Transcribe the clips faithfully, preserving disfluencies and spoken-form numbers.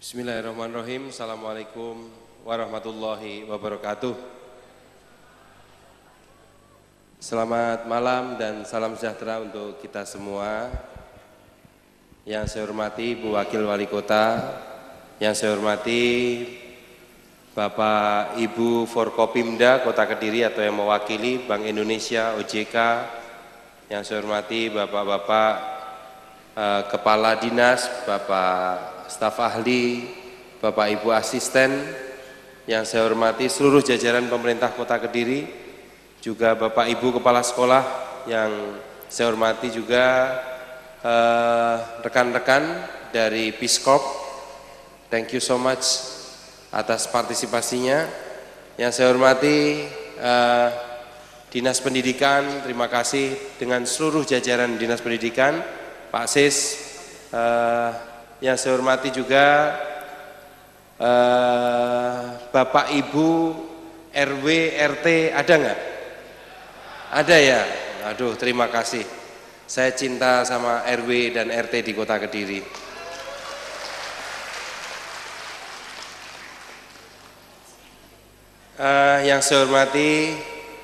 Bismillahirrahmanirrahim. Assalamualaikum warahmatullahi wabarakatuh. Selamat malam dan salam sejahtera untuk kita semua. Yang saya hormati Bu Wakil Wali Kota, yang saya hormati Bapak Ibu Forkopimda Kota Kediri atau yang mewakili Bank Indonesia, O J K, yang saya hormati Bapak-Bapak eh, Kepala Dinas, Bapak staf ahli, Bapak Ibu asisten, yang saya hormati seluruh jajaran pemerintah Kota Kediri, juga Bapak Ibu Kepala Sekolah, yang saya hormati juga rekan-rekan eh, dari Piskop, thank you so much atas partisipasinya. Yang saya hormati eh, Dinas Pendidikan, terima kasih dengan seluruh jajaran Dinas Pendidikan, Pak Sis, eh, yang saya hormati juga eh, Bapak Ibu R W R T, ada nggak? Ada ya? Aduh, terima kasih. Saya cinta sama R W dan R T di Kota Kediri. Eh, yang saya hormati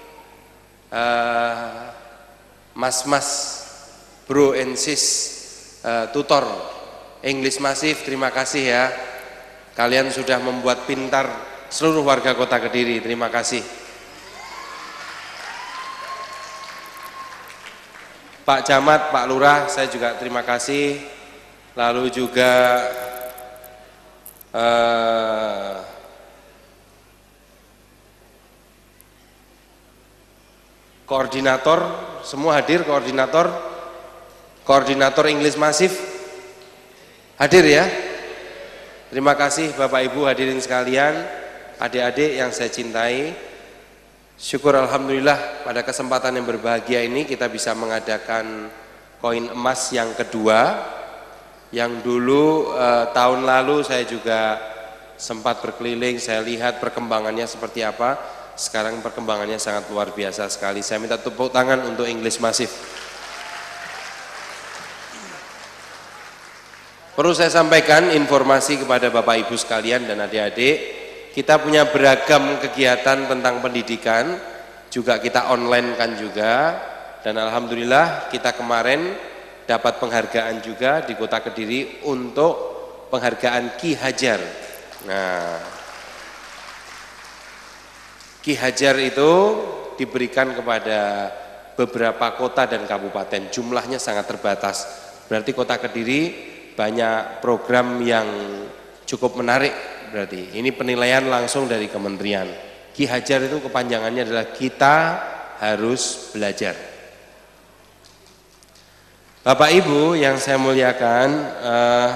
eh, mas-mas, bro and sis, eh, tutor English Masif, terima kasih ya. Kalian sudah membuat pintar seluruh warga Kota Kediri, terima kasih. Pak Camat, Pak Lurah, saya juga terima kasih. Lalu juga eh, koordinator, semua hadir, koordinator, koordinator English Masif. Hadir ya? Terima kasih Bapak Ibu hadirin sekalian, adik-adik yang saya cintai. Syukur Alhamdulillah pada kesempatan yang berbahagia ini kita bisa mengadakan koin emas yang kedua. Yang dulu eh, tahun lalu saya juga sempat berkeliling, saya lihat perkembangannya seperti apa. Sekarang perkembangannya sangat luar biasa sekali. Saya minta tepuk tangan untuk English Masif. Perlu saya sampaikan informasi kepada Bapak Ibu sekalian dan adik-adik, kita punya beragam kegiatan tentang pendidikan, juga kita online kan juga, dan Alhamdulillah kita kemarin dapat penghargaan juga di Kota Kediri untuk penghargaan Ki Hajar. Nah, Ki Hajar itu diberikan kepada beberapa kota dan kabupaten, jumlahnya sangat terbatas, berarti Kota Kediri banyak program yang cukup menarik. Berarti ini penilaian langsung dari kementerian. Ki Hajar itu kepanjangannya adalah kita harus belajar. Bapak Ibu yang saya muliakan, eh,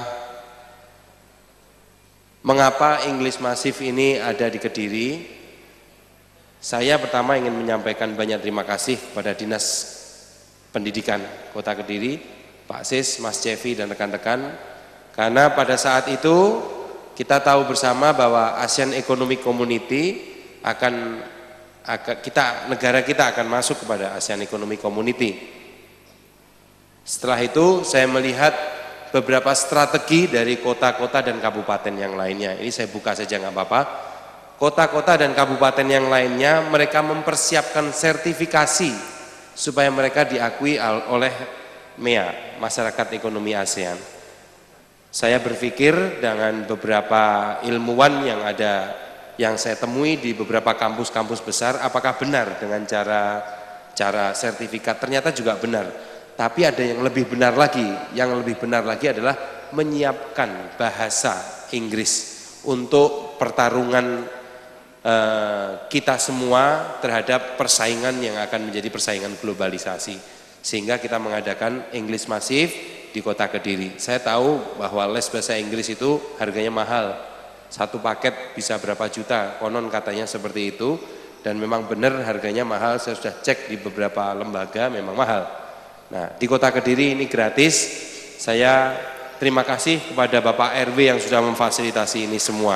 mengapa English Masif ini ada di Kediri? Saya pertama ingin menyampaikan banyak terima kasih kepada Dinas Pendidikan Kota Kediri, Pak Sis, Mas Cevi dan rekan-rekan, karena pada saat itu kita tahu bersama bahwa ASEAN Economic Community akan, akan kita negara kita akan masuk kepada ASEAN Economic Community. Setelah itu saya melihat beberapa strategi dari kota-kota dan kabupaten yang lainnya. Ini saya buka saja nggak apa-apa. Kota-kota dan kabupaten yang lainnya mereka mempersiapkan sertifikasi supaya mereka diakui oleh M E A, Masyarakat Ekonomi ASEAN. Saya berpikir dengan beberapa ilmuwan yang ada, yang saya temui di beberapa kampus-kampus besar, apakah benar dengan cara cara sertifikat? Ternyata juga benar. Tapi ada yang lebih benar lagi. Yang lebih benar lagi adalah menyiapkan bahasa Inggris untuk pertarungan eh, kita semua terhadap persaingan yang akan menjadi persaingan globalisasi. Sehingga kita mengadakan English Masif di Kota Kediri. Saya tahu bahwa les bahasa Inggris itu harganya mahal. Satu paket bisa berapa juta, konon katanya seperti itu. Dan memang benar harganya mahal, saya sudah cek di beberapa lembaga memang mahal. Nah, di Kota Kediri ini gratis. Saya terima kasih kepada Bapak R W yang sudah memfasilitasi ini semua.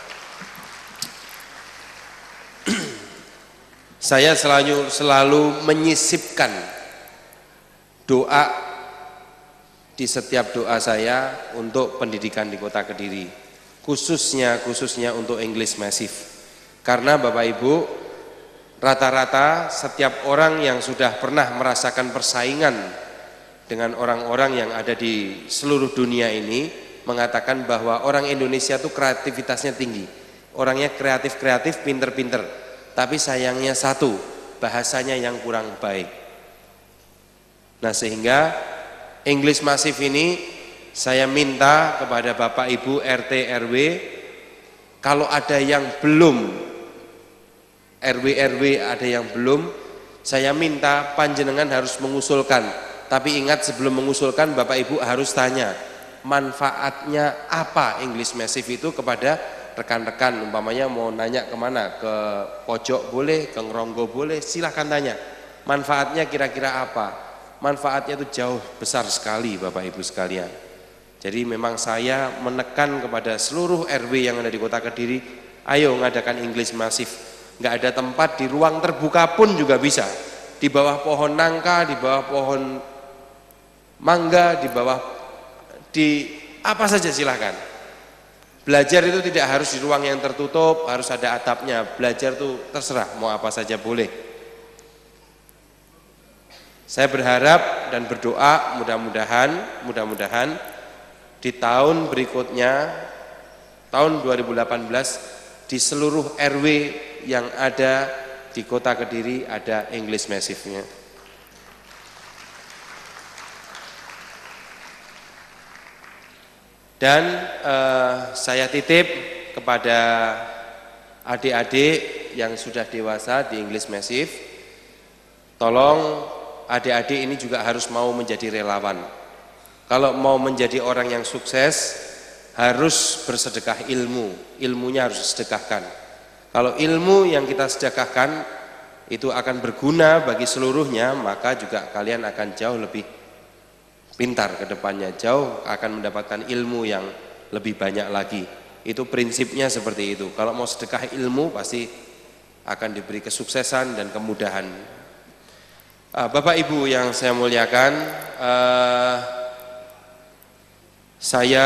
Saya selalu, selalu menyisipkan doa di setiap doa saya untuk pendidikan di Kota Kediri. khususnya khususnya untuk English Massive. Karena Bapak Ibu, rata-rata setiap orang yang sudah pernah merasakan persaingan dengan orang-orang yang ada di seluruh dunia ini mengatakan bahwa orang Indonesia itu kreativitasnya tinggi, orangnya kreatif-kreatif, pinter-pinter, tapi sayangnya satu, bahasanya yang kurang baik. Nah, sehingga English Massive ini saya minta kepada Bapak Ibu R T R W, kalau ada yang belum, R W R W ada yang belum, saya minta panjenengan harus mengusulkan. Tapi ingat, sebelum mengusulkan Bapak Ibu harus tanya manfaatnya apa English Massive itu kepada rekan-rekan. Umpamanya mau nanya kemana, ke pojok boleh, ke ngeronggo boleh, silahkan tanya manfaatnya kira-kira apa. Manfaatnya itu jauh besar sekali Bapak Ibu sekalian. Jadi memang saya menekan kepada seluruh R W yang ada di Kota Kediri, ayo ngadakan English Massive. Nggak ada tempat, di ruang terbuka pun juga bisa, di bawah pohon nangka, di bawah pohon mangga, di bawah, di apa saja silahkan. Belajar itu tidak harus di ruang yang tertutup, harus ada atapnya. Belajar itu terserah, mau apa saja boleh. Saya berharap dan berdoa mudah-mudahan, mudah-mudahan di tahun berikutnya, tahun dua ribu delapan belas, di seluruh R W yang ada di Kota Kediri ada English Massive-nya. Dan eh, saya titip kepada adik-adik yang sudah dewasa di English Massive, tolong adik-adik ini juga harus mau menjadi relawan. Kalau mau menjadi orang yang sukses, harus bersedekah ilmu, ilmunya harus disedekahkan. Kalau ilmu yang kita sedekahkan itu akan berguna bagi seluruhnya, maka juga kalian akan jauh lebih pintar ke depannya, jauh akan mendapatkan ilmu yang lebih banyak lagi. Itu prinsipnya seperti itu. Kalau mau sedekah ilmu pasti akan diberi kesuksesan dan kemudahan. Bapak Ibu yang saya muliakan, uh, saya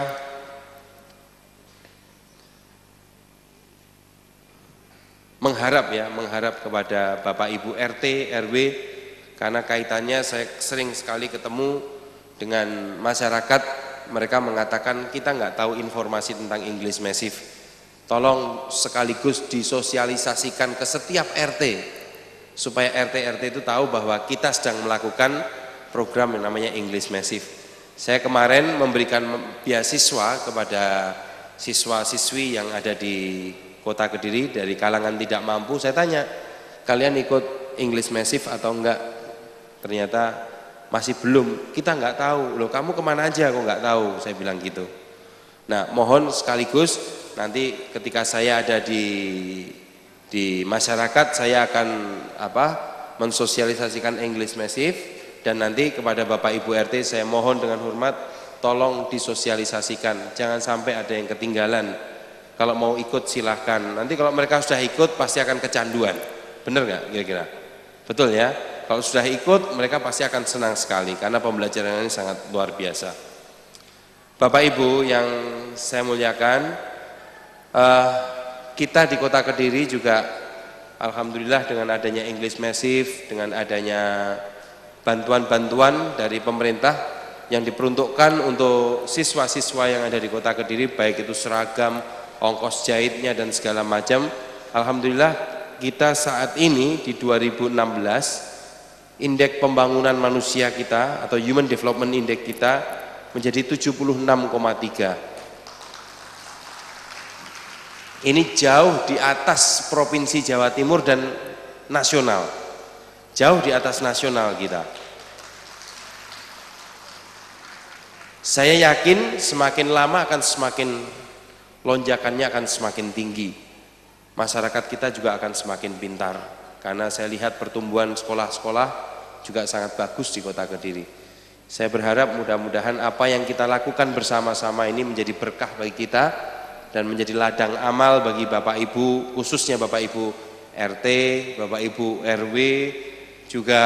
mengharap ya, mengharap kepada Bapak Ibu R T, R W, karena kaitannya saya sering sekali ketemu dengan masyarakat, mereka mengatakan kita nggak tahu informasi tentang English Massive. Tolong sekaligus disosialisasikan ke setiap R T, supaya R T R T itu tahu bahwa kita sedang melakukan program yang namanya English Massive. Saya kemarin memberikan beasiswa kepada siswa-siswi yang ada di Kota Kediri dari kalangan tidak mampu. Saya tanya, kalian ikut English Massive atau enggak? Ternyata masih belum. Kita enggak tahu. Loh, kamu kemana aja kok enggak tahu? Saya bilang gitu. Nah, mohon sekaligus nanti ketika saya ada di di masyarakat, saya akan apa mensosialisasikan English Massive, dan nanti kepada Bapak Ibu R T saya mohon dengan hormat tolong disosialisasikan, jangan sampai ada yang ketinggalan. Kalau mau ikut silahkan, nanti kalau mereka sudah ikut pasti akan kecanduan, bener nggak kira-kira? Betul ya, kalau sudah ikut mereka pasti akan senang sekali karena pembelajaran ini sangat luar biasa. Bapak Ibu yang saya muliakan, uh, kita di Kota Kediri juga alhamdulillah dengan adanya English Massive, dengan adanya bantuan-bantuan dari pemerintah yang diperuntukkan untuk siswa-siswa yang ada di Kota Kediri, baik itu seragam, ongkos jahitnya dan segala macam. Alhamdulillah kita saat ini di dua ribu enam belas indeks pembangunan manusia kita atau Human Development Index kita menjadi tujuh puluh enam koma tiga. Ini jauh di atas Provinsi Jawa Timur dan nasional, jauh di atas nasional kita. Saya yakin semakin lama akan semakin lonjakannya akan semakin tinggi. Masyarakat kita juga akan semakin pintar, karena saya lihat pertumbuhan sekolah-sekolah juga sangat bagus di Kota Kediri. Saya berharap mudah-mudahan apa yang kita lakukan bersama-sama ini menjadi berkah bagi kita dan menjadi ladang amal bagi Bapak Ibu, khususnya Bapak Ibu R T, Bapak Ibu R W, juga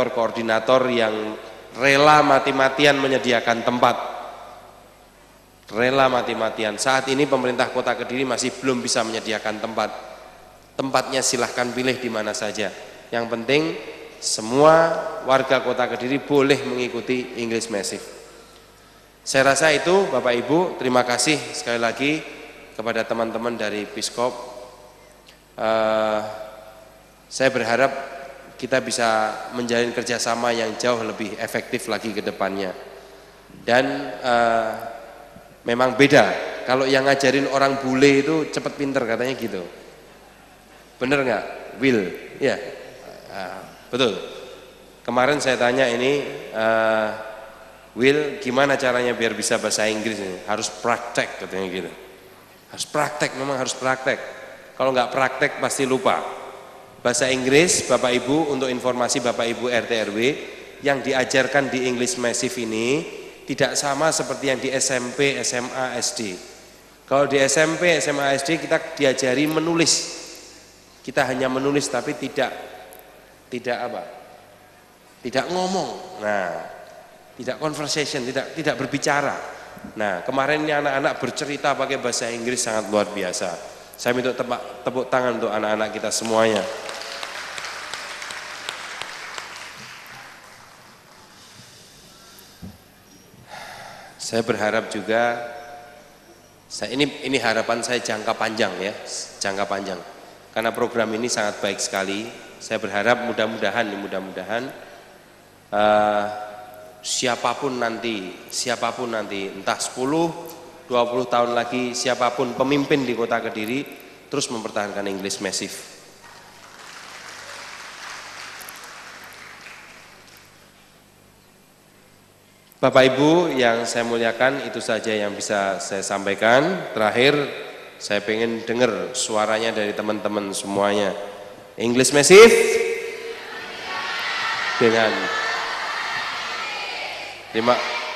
koordinator-koordinator yang rela mati-matian menyediakan tempat. rela mati-matian. Saat ini pemerintah Kota Kediri masih belum bisa menyediakan tempat. Tempatnya silahkan pilih di mana saja. Yang penting semua warga Kota Kediri boleh mengikuti English Massive. Saya rasa itu Bapak Ibu, terima kasih sekali lagi kepada teman-teman dari Piskop. Uh, saya berharap kita bisa menjalin kerjasama yang jauh lebih efektif lagi ke depannya. Dan uh, memang beda, kalau yang ngajarin orang bule itu cepat pinter katanya gitu. Bener nggak? Will? Ya, uh, betul. Kemarin saya tanya ini, uh, Will gimana caranya biar bisa bahasa Inggris ini? Harus praktek katanya gitu. Harus praktek, memang harus praktek. Kalau nggak praktek pasti lupa. Bahasa Inggris, Bapak Ibu, untuk informasi Bapak Ibu R T R W, yang diajarkan di English Massive ini tidak sama seperti yang di S M P, S M A, S D. Kalau di S M P, S M A, S D kita diajari menulis. Kita hanya menulis tapi tidak tidak apa? Tidak ngomong. Nah, tidak conversation, tidak tidak berbicara. Nah, kemarin ini anak-anak bercerita pakai bahasa Inggris sangat luar biasa. Saya minta tepuk, tepuk tangan untuk anak-anak kita semuanya. Saya berharap juga, saya ini ini harapan saya jangka panjang ya, jangka panjang. Karena program ini sangat baik sekali. Saya berharap mudah-mudahan, mudah-mudahan uh, siapapun nanti, siapapun nanti, entah sepuluh, dua puluh tahun lagi, siapapun pemimpin di Kota Kediri terus mempertahankan English Massive. Bapak Ibu yang saya muliakan, itu saja yang bisa saya sampaikan. Terakhir, saya pengen dengar suaranya dari teman-teman semuanya. English Massive dengan lima.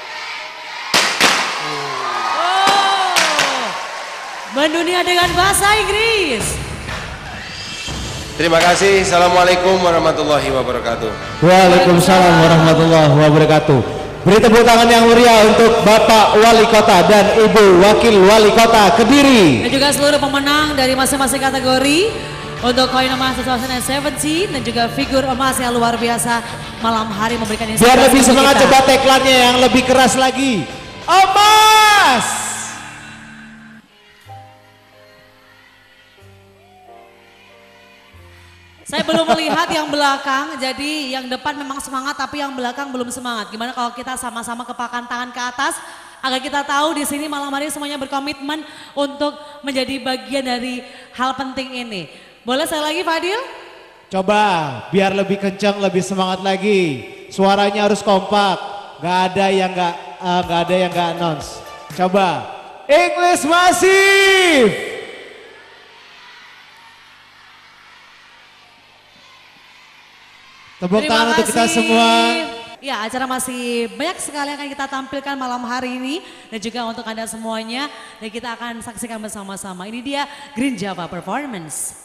Oh, mendunia dengan bahasa Inggris. Terima kasih. Assalamualaikum warahmatullahi wabarakatuh. Waalaikumsalam warahmatullahi wabarakatuh. Beri tepuk tangan yang meriah untuk Bapak Wali Kota dan Ibu Wakil Wali Kota Kediri. Dan juga seluruh pemenang dari masing-masing kategori untuk koin emas dua ribu tujuh belas dan juga figur emas yang luar biasa malam hari memberikan inspirasi. Biar lebih semangat, coba tagline-nya yang lebih keras lagi. Emas! Saya belum melihat yang belakang, jadi yang depan memang semangat tapi yang belakang belum semangat. Gimana kalau kita sama-sama kepakan tangan ke atas agar kita tahu di sini malam hari semuanya berkomitmen untuk menjadi bagian dari hal penting ini. Boleh saya lagi Fadil? Coba biar lebih kencang, lebih semangat lagi. Suaranya harus kompak, gak ada yang gak, uh, gak ada yang gak announce. Coba English Massive. Tepuk tangan untuk kita semua. Ya, acara masih banyak sekali yang akan kita tampilkan malam hari ini dan juga untuk Anda semuanya, dan kita akan saksikan bersama-sama. Ini dia Green Java Performance.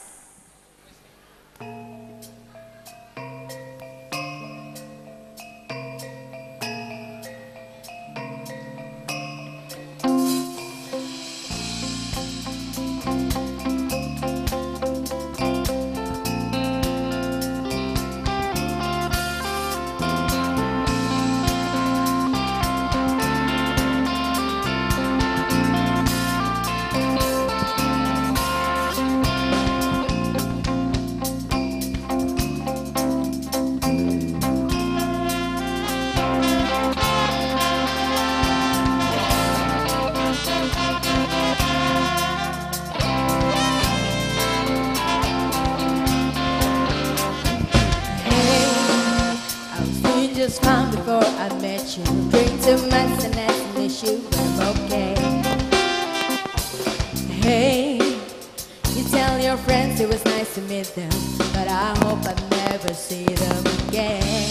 Just found before I met you. Drink too much and that's an issue, but I'm okay. Hey, you tell your friends it was nice to meet them, but I hope I never see them again.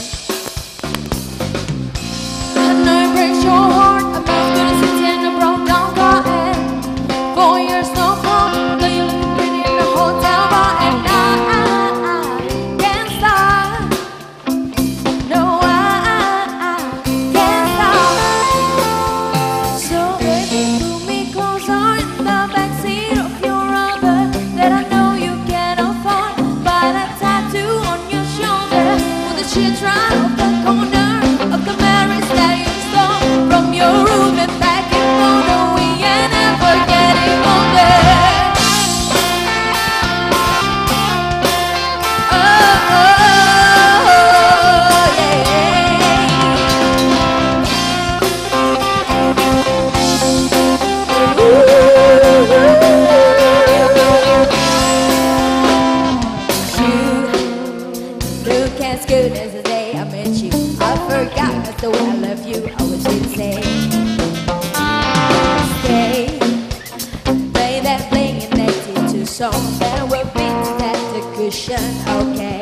I know it breaks your heart. I'm not gonna sit in a broke down car and four years no call. Though you look pretty in the hotel bar and I, I, I can't stop. No, I So baby, song that will fit that the cushion, okay.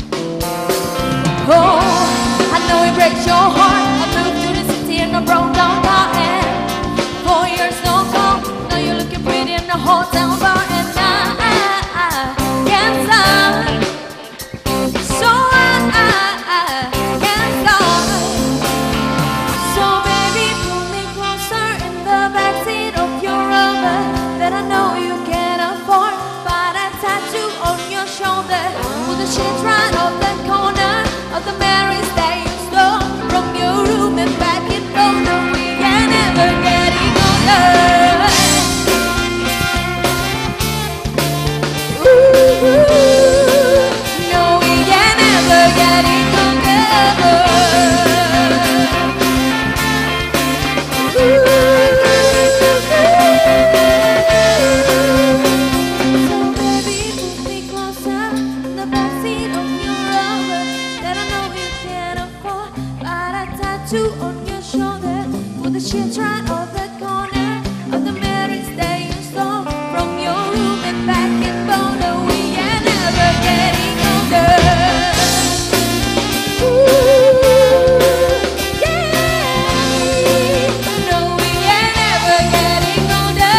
Oh, I know it breaks your heart. I moved to the city and I broke down car and four years no call. Now you're looking pretty in the hotel bar and I, I, I can't stop. So I, I, I can't stop. So baby, pull me closer in the backseat of your Rover that I know you can't afford. But a tattoo on your shoulder, put the shit right off the corner of the Mary's that you stole from your room and back it home. No, we ain't ever getting older. Ooh, no, we ain't ever getting older. Ooh. So baby, put me closer in the backseat of your Rover that I know you can't afford. But a tattoo on your shoulder, put the shit right off the corner of the Mary's that you stole from your room and back in Boulder. We ain't never getting older. Ooh, yeah. No, we ain't never getting older.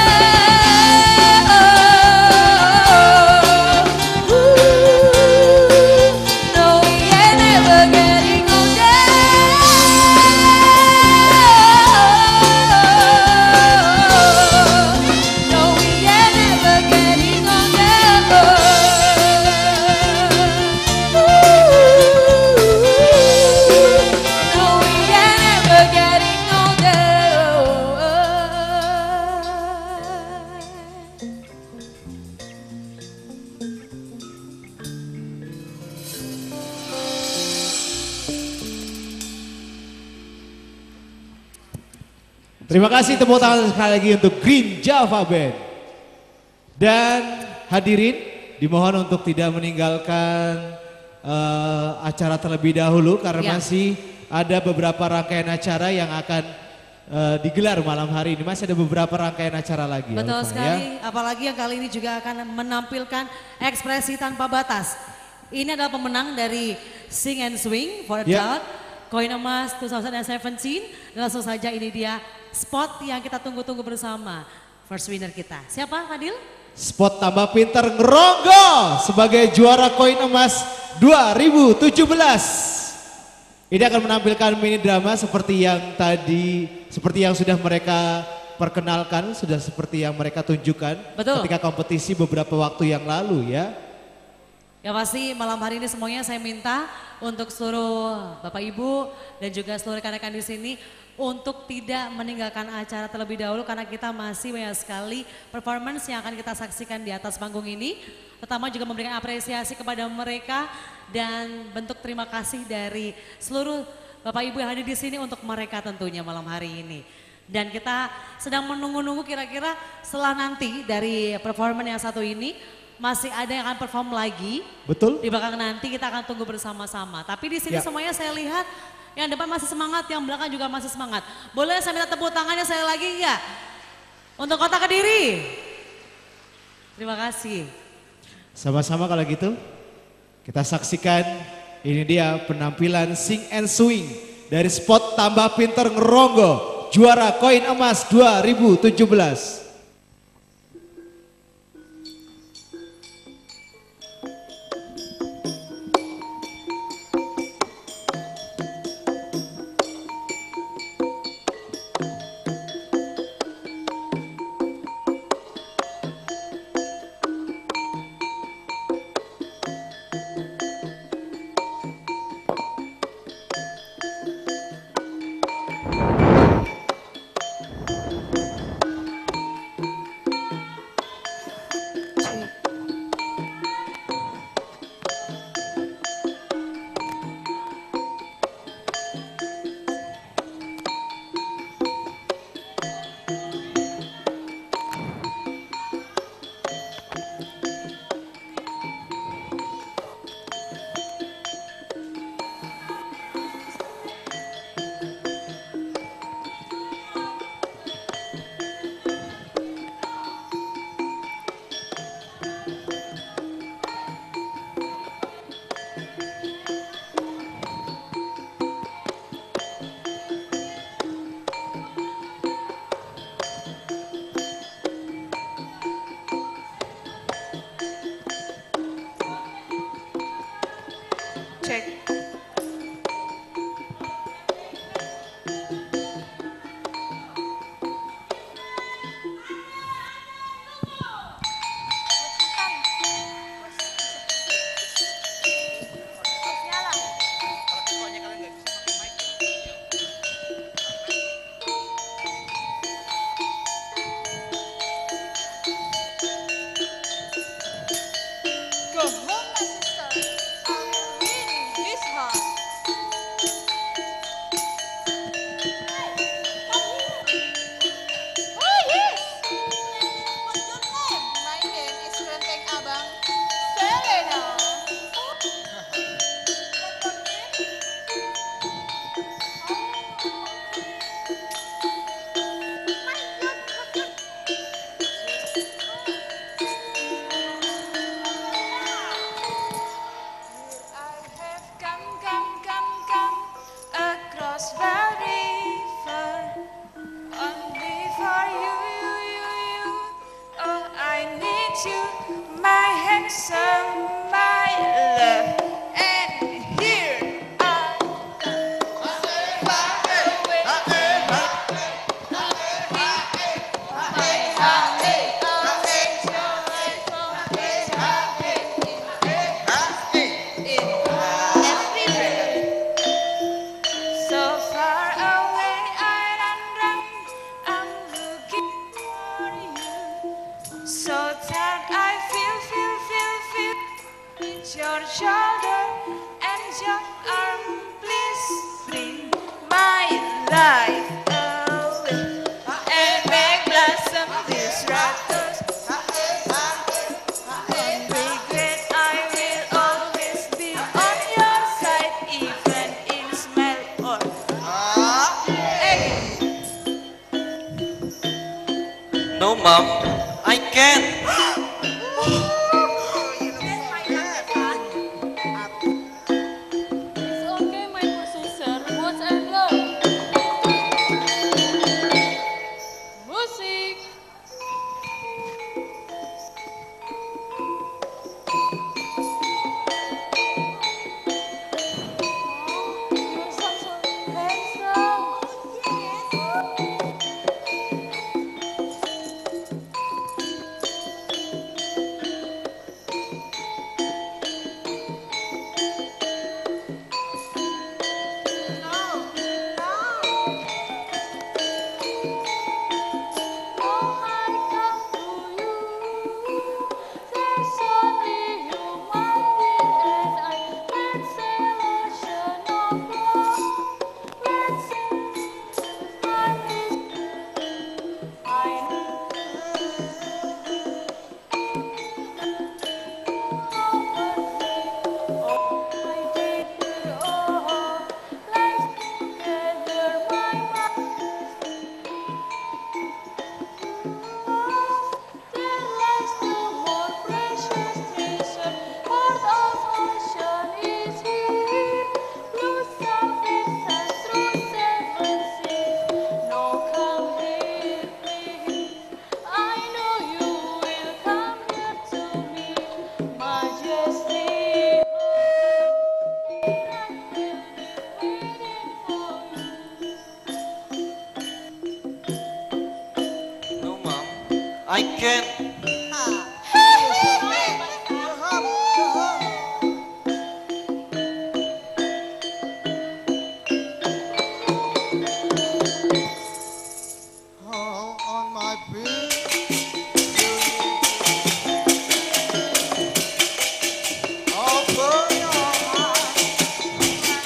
Ooh, no, we ain't never getting older. No, we ain't never getting older. Ooh, no, we ain't never getting older. Terima kasih, tepuk tangan sekali lagi untuk Green Java Band. Dan hadirin dimohon untuk tidak meninggalkan eh, acara terlebih dahulu karena Ya. masih ada beberapa rangkaian acara yang akan eh, digelar malam hari ini. Masih ada beberapa rangkaian acara lagi. ya, Betul Ulfa, sekali, ya. apalagi yang kali ini juga akan menampilkan ekspresi tanpa batas. Ini adalah pemenang dari Sing and Swing for a Ya. Child, Koin Emas dua ribu tujuh belas. Dan langsung saja ini dia spot yang kita tunggu-tunggu bersama. First winner kita. Siapa Fadil? Spot tambah pinter ngeronggo sebagai juara koin emas dua ribu tujuh belas. Ini akan menampilkan mini drama seperti yang tadi, seperti yang sudah mereka perkenalkan, sudah seperti yang mereka tunjukkan Betul. ketika kompetisi beberapa waktu yang lalu ya. Ya pasti malam hari ini semuanya saya minta untuk seluruh Bapak Ibu dan juga seluruh rekan-rekan di sini untuk tidak meninggalkan acara terlebih dahulu karena kita masih banyak sekali performance yang akan kita saksikan di atas panggung ini. Pertama juga memberikan apresiasi kepada mereka dan bentuk terima kasih dari seluruh Bapak Ibu yang hadir di sini untuk mereka tentunya malam hari ini. Dan kita sedang menunggu-nunggu kira-kira setelah nanti dari performance yang satu ini masih ada yang akan perform lagi. Betul? Di belakang nanti kita akan tunggu bersama-sama. Tapi di sini Ya. semuanya saya lihat yang depan masih semangat, yang belakang juga masih semangat. Boleh saya minta tepuk tangannya saya lagi ya? Untuk Kota Kediri. Terima kasih. Sama-sama kalau gitu. Kita saksikan ini dia penampilan Sing and Swing dari spot tambah pinter ngeronggo juara koin emas dua ribu tujuh belas. Cek. Go home, my sister. I will win this heart. Oh yes. What's your name? My name is Kelenteng Abang. Selena. I have come, come, come, come across very far. Only for you, you, you, you. Oh, I need you, my handsome, my love. And here I come. Far away. My heart is always away from this happy in every breath. So far away, I run, run. I'm looking for you. So that I feel, feel, feel, feel. Reach your shoulder and your arm. Please bring my life away and make blossom this raptors. Don't regret, I will always be on your side, even in smell or hey. No, mom, I can't. It's okay, my producer. Watch and learn. Music. Oh, you're such a handsome. Oh, I come to you. There's only you, my dear, and I can't say ocean of love. Let's find this. I know oh, I did oh, life together, my mind. There lies no more precious treasure. Part of ocean is here. Blue sunfish and through seven seas. No, come here, please. I know you will come here to me, Majesty. I will be waiting for you. No, mom, I can't. Oh, on my feet. Open your eyes.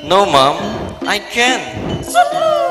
No, mom, I can't.